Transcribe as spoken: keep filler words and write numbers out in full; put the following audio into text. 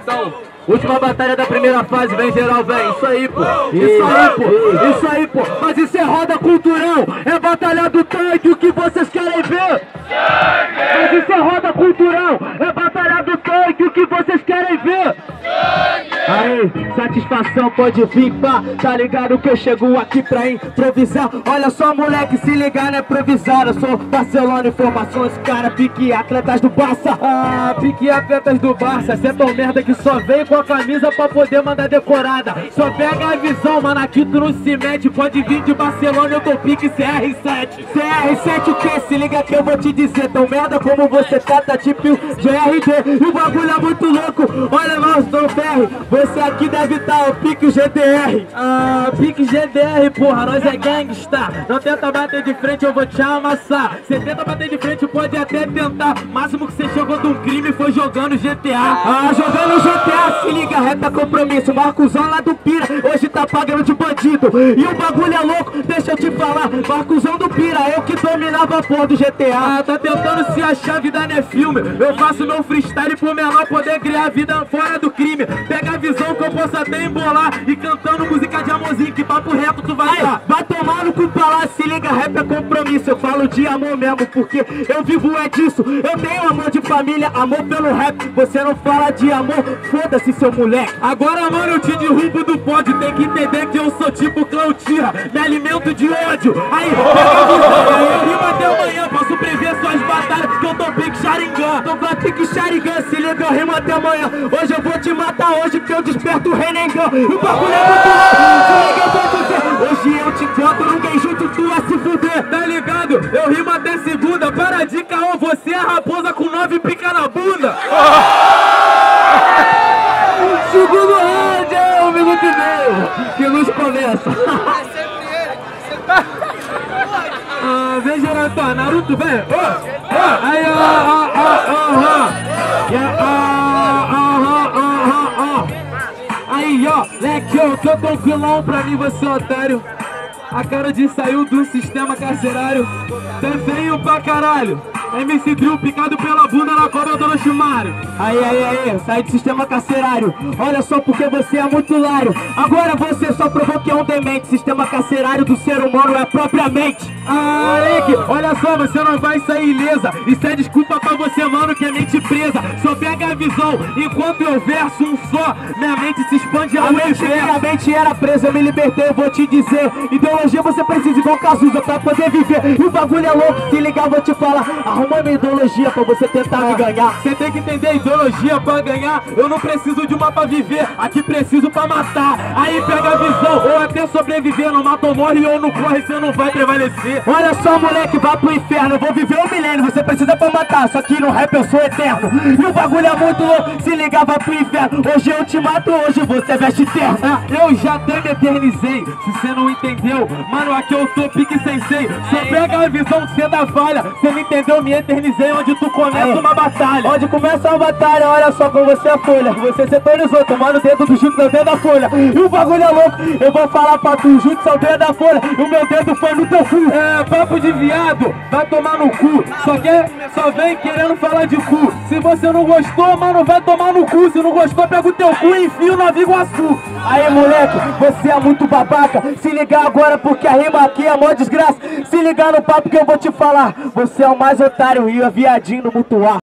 satisfação. Última batalha da primeira fase, vem geral, vem. Isso aí, pô. Isso aí, pô. Isso aí, pô. Mas isso é roda cultural. É batalha do tanque, o que vocês querem ver? Mas isso é roda cultural. É batalha do tanque, o que vocês querem ver? Aí, satisfação pode vir, pá. Tá ligado que eu chego aqui pra improvisar. Olha só, moleque, se ligar não é improvisar. Eu sou Barcelona, informações, cara, pique atletas do Barça. Ah, pique atletas do Barça. Cê é tão merda que só veio com a camisa pra poder mandar decorada. Só pega a visão, mano, aqui tu não se mete. Pode vir de Barcelona, eu tô pique C R sete. C R sete o que? Se liga que eu vou te dizer. Tão merda como você tá, tá tipo G R D. E o bagulho é muito louco. Olha lá os Dom Ferry. Você aqui deve estar o pique G D R. Ah, pique G D R, porra, nós é gangsta. Não tenta bater de frente, eu vou te amassar. Você tenta bater de frente, pode até tentar. Máximo que você chegou de um crime foi jogando G T A. Ah, jogando G T A, se liga, reta compromisso. Marcosão lá do Pira, hoje tá pagando de bandido. E o bagulho é louco, deixa eu te falar. Marcosão do Pira, eu que dominava a porra do G T A. Ah, tá tentando se achar, vida não é filme. Eu faço meu freestyle pro menor poder criar vida fora do crime. Pega a visão que eu posso até embolar. E cantando música de amorzinho, que papo reto tu vai dar. Vai tomar no cu pra lá, se liga, rap é compromisso. Eu falo de amor mesmo, porque eu vivo é disso. Eu tenho amor de família, amor pelo rap. Você não fala de amor, foda-se seu moleque. Agora mano, eu te derrubo do pódio. Tem que entender que eu sou tipo Cloutira. Me alimento de ódio. Aí, pega a visão, eu rimo até amanhã. Posso prever suas batalhas, que eu tô pique Sharingan. Tô pra pique Sharingan, se liga, eu rimo até amanhã. Hoje eu vou te matar, hoje que eu desperto o Renengan. E o bagulho é muito louco, se liga, eu vou dizer. Hoje eu te encontro, ninguém junto, tu vai se fuder. Tá ligado? Eu rimo até segunda. Para de caô, você é a raposa com nove pica na bunda. Segundo round, é um minuto e meio que luz começa. Ah, vem geral, tá, Naruto, vem. Oh, oh, aí, ó, ó, ó, ó, ó. Aí, ó, leque, eu tô tranquilão pra mim, você otário. A cara de saiu do sistema carcerário. Tá feio pra caralho. M C Drill picado pela bunda na cobra do Orochimaru. Aí, aí, aí, sai do sistema carcerário. Olha só porque você é muito lário. Agora você só provou que é um demente. Sistema carcerário do ser humano é propriamente. Ah, Leque, olha só, você não vai sair ilesa. Isso é desculpa pra você, mano, que é mente presa. Só pega a visão, enquanto eu verso um só, minha mente se expande ao universo. Minha mente era presa, eu me libertei, eu vou te dizer. Ideologia você precisa igual Cazuza pra poder viver. E o bagulho é louco, se ligar vou te falar. Arruma minha ideologia pra você tentar me ganhar. Você tem que entender, ideologia pra ganhar. Eu não preciso de uma pra viver, aqui preciso pra matar. Aí pega a visão, ou até sobreviver. Não mata ou morre ou não corre, você não vai prevalecer. Olha só, moleque, vá pro inferno. Eu vou viver um milênio, você precisa pra matar. Só que no rap eu sou eterno. E o bagulho é muito louco, se ligar vá pro inferno. Hoje eu te mato, hoje você veste terno. Ah, eu já até me eternizei, se você não entendeu, mano, aqui eu tô pique sensei. Só pega a visão que você dá falha. Você não entendeu, me eternizei onde tu começa uma batalha. Onde começa uma batalha, olha só com você a folha. Você setorizou, tomando o dedo do junto ao dedo da folha. E o bagulho é louco, eu vou falar pra tu, junto ao dedo da folha. E o meu dedo foi no teu cu. É, papo de viado, vai tomar no cu. Só quer, só vem querendo falar de cu. Se você não gostou, mano, vai tomar no cu. Se não gostou, pega o teu cu e enfia o Nova Iguaçu. Aí, moleque, você é muito babaca. Se ligar agora porque a rima aqui é mó desgraça. Se ligar no papo que eu vou te falar. Você é o mais otário e o viadinho no mutuar.